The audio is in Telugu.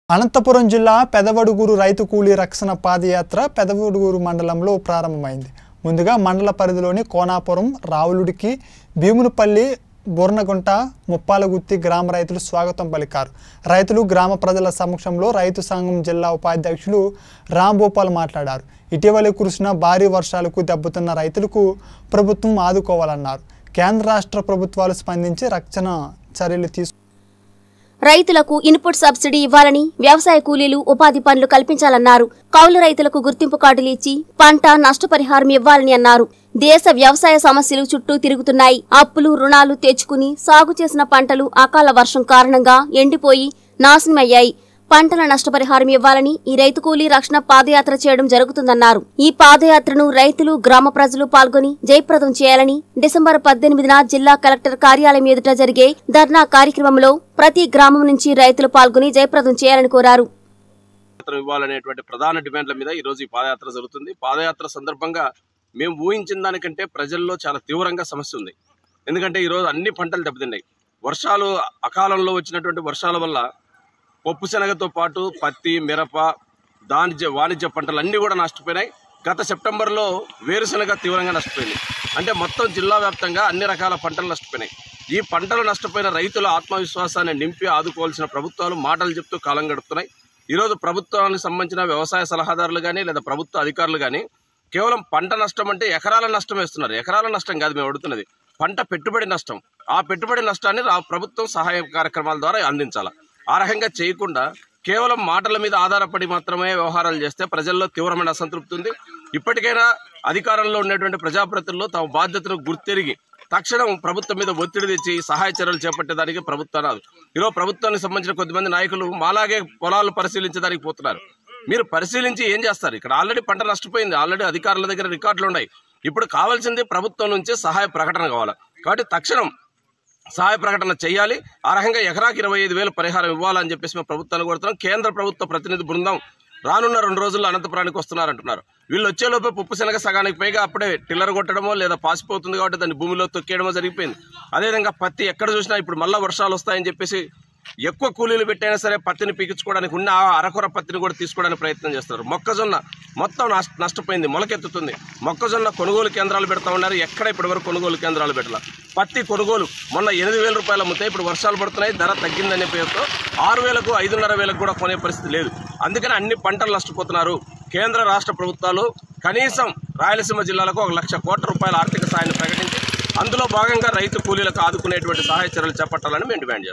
అనంతపురం జిల్లా పెదవడుగురు రైతు కూలీ రక్షణ పాదయాత్ర పెదవడుగురు మండలంలో ప్రారంభమైంది. ముందుగా మండల పరిధిలోని కోనాపురం, రావులుడికి, భీమునిపల్లి, బోర్నగుంట, ముప్పాలగుత్తి గ్రామ రైతులు స్వాగతం పలికారు. రైతులు గ్రామ ప్రజల సమక్షంలో రైతు సంఘం జిల్లా ఉపాధ్యక్షులు రాంభూపాల్ మాట్లాడారు. ఇటీవల కురిసిన భారీ వర్షాలకు దెబ్బతిన్న రైతులకు ప్రభుత్వం ఆదుకోవాలన్నారు. కేంద్ర రాష్ట్ర ప్రభుత్వాలు స్పందించి రక్షణ చర్యలు తీసుకు రైతులకు ఇన్పుట్ సబ్సిడీ ఇవ్వాలని, వ్యవసాయ కూలీలు ఉపాధి పనులు కల్పించాలన్నారు. కౌలు రైతులకు గుర్తింపు కార్డులు ఇచ్చి పంట నష్టపరిహారం ఇవ్వాలని అన్నారు. దేశ వ్యవసాయ సమస్యలు చుట్టూ తిరుగుతున్నాయి. అప్పులు, రుణాలు తెచ్చుకుని సాగు చేసిన పంటలు అకాల వర్షం కారణంగా ఎండిపోయి నాశనమయ్యాయి. పంటల నష్టపరిహారం ఇవ్వాలని ఈ రైతు కూలీ రక్షణ పాదయాత్ర చేయడం జరుగుతుందన్నారు. ఈ పాదయాత్రను రైతులు, గ్రామ ప్రజలు పాల్గొని జయప్రదం చేయాలని డిసెంబర్ 18న జిల్లా కలెక్టర్ కార్యాలయం ఎదుట జరిగే ధర్నా కార్యక్రమంలో ప్రతి గ్రామం నుంచి రైతులు పాల్గొని జయప్రదం చేయాలని కోరారు. ఇవ్వాలనేటువంటి ప్రధాన డిమాండ్ల మీద ఈ రోజు ఈ పాదయాత్ర జరుగుతుంది. పాదయాత్ర సందర్భంగా మేము ఊహించిన దానికంటే ప్రజల్లో చాలా తీవ్రంగా సమస్య ఉంది. ఎందుకంటే ఈరోజు అన్ని పంటలు దెబ్బతిన్నాయి. వర్షాలు అకాలంలో వచ్చినటువంటి వర్షాల వల్ల పప్పు శనగతో పాటు పత్తి, మిరప, వాణిజ్య పంటలు అన్నీ కూడా నష్టపోయినాయి. గత సెప్టెంబర్లో వేరుశనగ తీవ్రంగా నష్టపోయింది. అంటే మొత్తం జిల్లా వ్యాప్తంగా అన్ని రకాల పంటలు నష్టపోయినాయి. ఈ పంటలు నష్టపోయిన రైతుల ఆత్మవిశ్వాసాన్ని నింపి ఆదుకోవాల్సిన ప్రభుత్వాలు మాటలు చెప్తూ కాలం గడుపుతున్నాయి. ఈరోజు ప్రభుత్వానికి సంబంధించిన వ్యవసాయ సలహాదారులు కానీ లేదా ప్రభుత్వ అధికారులు కానీ కేవలం పంట నష్టం అంటే ఎకరాల నష్టం వేస్తున్నారు. ఎకరాల నష్టం కాదు మేము అడుగుతున్నది, పంట పెట్టుబడి నష్టం. ఆ పెట్టుబడి నష్టాన్ని ప్రభుత్వం సహాయ కార్యక్రమాల ద్వారా అందించాలి. ఆ రకంగా చేయకుండా కేవలం మాటల మీద ఆధారపడి మాత్రమే వ్యవహారాలు చేస్తే ప్రజల్లో తీవ్రమైన అసంతృప్తి ఉంది. ఇప్పటికైనా అధికారంలో ఉన్నటువంటి ప్రజాప్రతినిధులు తమ బాధ్యతను గుర్తెరిగి తక్షణం ప్రభుత్వం మీద ఒత్తిడి తెచ్చి సహాయ చర్యలు చేపట్టేదానికి ప్రభుత్వం ఈరోజు ప్రభుత్వానికి సంబంధించిన కొద్దిమంది నాయకులు మాలాగే పొలాలు పరిశీలించడానికి పోతున్నారు. మీరు పరిశీలించి ఏం చేస్తారు? ఇక్కడ ఆల్రెడీ పంట నష్టపోయింది. ఆల్రెడీ అధికారుల దగ్గర రికార్డులు ఉన్నాయి. ఇప్పుడు కావాల్సింది ప్రభుత్వం నుంచి సహాయ ప్రకటన కావాలి. కాబట్టి తక్షణం సహాయ ప్రకటన చేయాలి. ఆ రకంగా ఎకరాకి 25,000 పరిహారం ఇవ్వాలని చెప్పేసి మేము ప్రభుత్వాన్ని కోరుతున్నాం. కేంద్ర ప్రభుత్వ ప్రతినిధి బృందం రానున్న 2 రోజుల్లో అనంతపురానికి వస్తున్నారంటున్నారు. వీళ్ళు వచ్చేలోపే పప్పు శనగ సగానికి పైగా అప్పుడే టిల్లర్ కొట్టడమో లేదా పాసిపోతుంది కాబట్టి దాన్ని భూమిలో తొక్కేయడమో జరిగిపోయింది. అదేవిధంగా పత్తి ఎక్కడ చూసినా ఇప్పుడు మళ్ళీ వర్షాలు వస్తాయని చెప్పేసి ఎక్కువ కూలీలు పెట్టైనా సరే పత్తిని పీకించుకోవడానికి ఉన్న అరకొర పత్తిని కూడా తీసుకోవడానికి ప్రయత్నం చేస్తున్నారు. మొక్కజొన్న మొత్తం నష్టపోయింది, మొలకెత్తుతుంది. మొక్కజొన్న కొనుగోలు కేంద్రాలు పెడతా ఉన్నారు. ఎక్కడ ఇప్పటివరకు కొనుగోలు కేంద్రాలు పెట్టాల. పత్తి కొనుగోలు మొన్న 8,000 రూపాయలు అమ్ముతాయి. ఇప్పుడు వర్షాలు పడుతున్నాయి, ధర తగ్గిందనే పేరుతో 6,000కు 5,500కు కూడా కొనే పరిస్థితి లేదు. అందుకని అన్ని పంటలు నష్టపోతున్నారు. కేంద్ర రాష్ట్ర ప్రభుత్వాలు కనీసం రాయలసీమ జిల్లాలకు 1,00,000 కోట్ల రూపాయల ఆర్థిక సాయాన్ని ప్రకటించి అందులో భాగంగా రైతు కూలీలకు ఆదుకునేటువంటి సహాయ చర్యలు చేపట్టాలని మేము డిమాండ్ చేస్తాం.